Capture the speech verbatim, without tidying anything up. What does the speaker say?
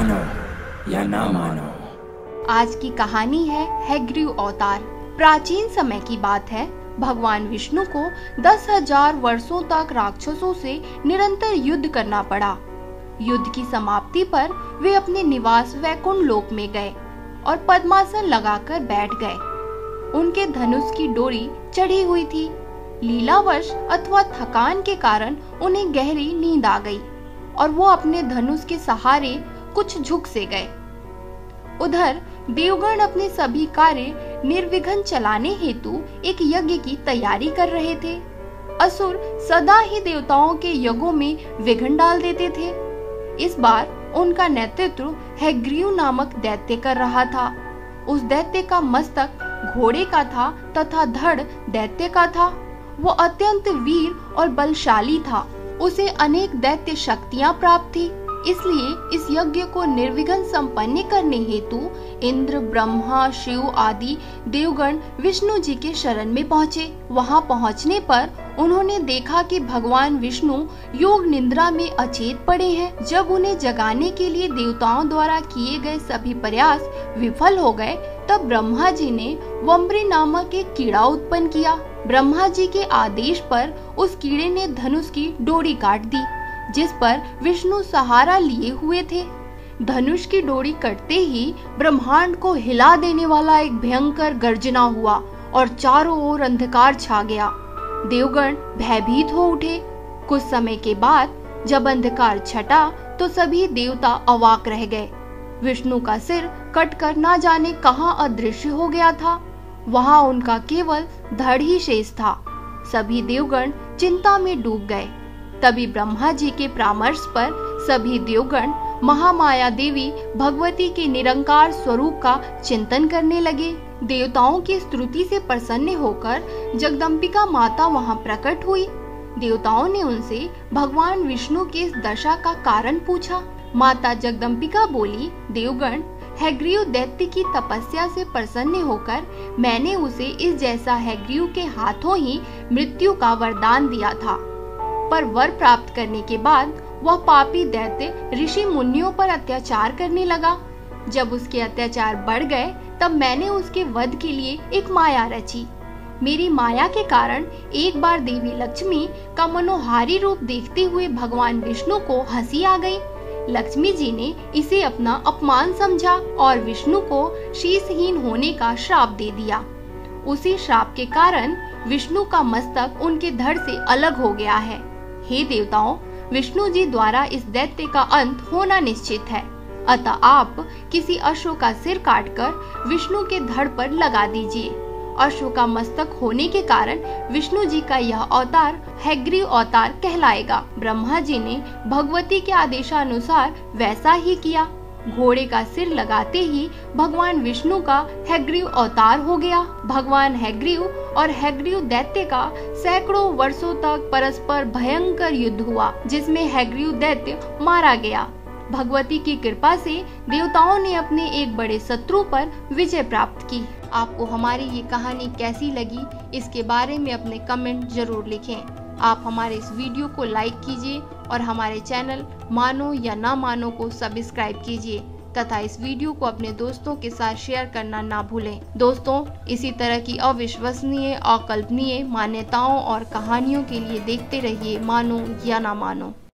मानो या ना मानो। आज की कहानी है हैग्रीव अवतार। प्राचीन समय की बात है। भगवान विष्णु को दस हजार वर्षों तक राक्षसों से निरंतर युद्ध करना पड़ा। युद्ध की समाप्ति पर वे अपने निवास वैकुंठ लोक में गए और पद्मासन लगाकर बैठ गए। उनके धनुष की डोरी चढ़ी हुई थी। लीलावश अथवा थकान के कारण उन्हें गहरी नींद आ गई और वो अपने धनुष के सहारे कुछ झुक से गए। उधर देवगण अपने सभी कार्य निर्विघ्न चलाने हेतु एक यज्ञ की तैयारी कर रहे थे। असुर सदा ही देवताओं के यज्ञों में विघ्न डाल देते थे। इस बार उनका नेतृत्व हैग्रीव नामक दैत्य कर रहा था। उस दैत्य का मस्तक घोड़े का था तथा धड़ दैत्य का था। वो अत्यंत वीर और बलशाली था। उसे अनेक दैत्य शक्तियां प्राप्त थी। इसलिए इस यज्ञ को निर्विघ्न संपन्न करने हेतु इंद्र, ब्रह्मा, शिव आदि देवगण विष्णु जी के शरण में पहुँचे। वहां पहुंचने पर उन्होंने देखा कि भगवान विष्णु योग निद्रा में अचेत पड़े हैं। जब उन्हें जगाने के लिए देवताओं द्वारा किए गए सभी प्रयास विफल हो गए, तब ब्रह्मा जी ने वम्बरी नामक एक कीड़ा उत्पन्न किया। ब्रह्मा जी के आदेश पर उस कीड़े ने धनुष की डोरी काट दी, जिस पर विष्णु सहारा लिए हुए थे। धनुष की डोरी कटते ही ब्रह्मांड को हिला देने वाला एक भयंकर गर्जना हुआ और चारों ओर अंधकार छा गया। देवगण भयभीत हो उठे। कुछ समय के बाद जब अंधकार छटा तो सभी देवता अवाक रह गए। विष्णु का सिर कटकर ना जाने कहां अदृश्य हो गया था। वहां उनका केवल धड़ ही शेष था। सभी देवगण चिंता में डूब गए। तभी ब्रह्मा जी के परामर्श पर सभी देवगण महामाया देवी भगवती के निरंकार स्वरूप का चिंतन करने लगे। देवताओं की स्तुति से प्रसन्न होकर जगदम्बिका माता वहां प्रकट हुई। देवताओं ने उनसे भगवान विष्णु की इस दशा का कारण पूछा। माता जगदम्बिका बोली, देवगण, हैग्रीव दैत्य की तपस्या से प्रसन्न होकर मैंने उसे इस जैसा हैग्रीव के हाथों ही मृत्यु का वरदान दिया था। पर वर प्राप्त करने के बाद वह पापी दैत्य ऋषि मुनियों पर अत्याचार करने लगा। जब उसके अत्याचार बढ़ गए तब मैंने उसके वध के लिए एक माया रची। मेरी माया के कारण एक बार देवी लक्ष्मी का मनोहारी रूप देखते हुए भगवान विष्णु को हंसी आ गई। लक्ष्मी जी ने इसे अपना अपमान समझा और विष्णु को शीशहीन होने का श्राप दे दिया। उसी श्राप के कारण विष्णु का मस्तक उनके धड़ से अलग हो गया है। हे देवताओं, विष्णु जी द्वारा इस दैत्य का अंत होना निश्चित है। अतः आप किसी अश्व का सिर काटकर विष्णु के धड़ पर लगा दीजिए। अश्व का मस्तक होने के कारण विष्णु जी का यह अवतार हैग्रीव अवतार कहलाएगा। ब्रह्मा जी ने भगवती के आदेशानुसार वैसा ही किया। घोड़े का सिर लगाते ही भगवान विष्णु का हैग्रीव अवतार हो गया। भगवान हैग्रीव और हैग्रीव दैत्य का सैकड़ों वर्षों तक परस्पर भयंकर युद्ध हुआ, जिसमें हैग्रीव दैत्य मारा गया। भगवती की कृपा से देवताओं ने अपने एक बड़े शत्रु पर विजय प्राप्त की। आपको हमारी ये कहानी कैसी लगी, इसके बारे में अपने कमेंट जरूर लिखें। आप हमारे इस वीडियो को लाइक कीजिए और हमारे चैनल मानो या ना मानो को सब्सक्राइब कीजिए तथा इस वीडियो को अपने दोस्तों के साथ शेयर करना ना भूलें। दोस्तों, इसी तरह की अविश्वसनीय, अकल्पनीय मान्यताओं और कहानियों के लिए देखते रहिए मानो या ना मानो।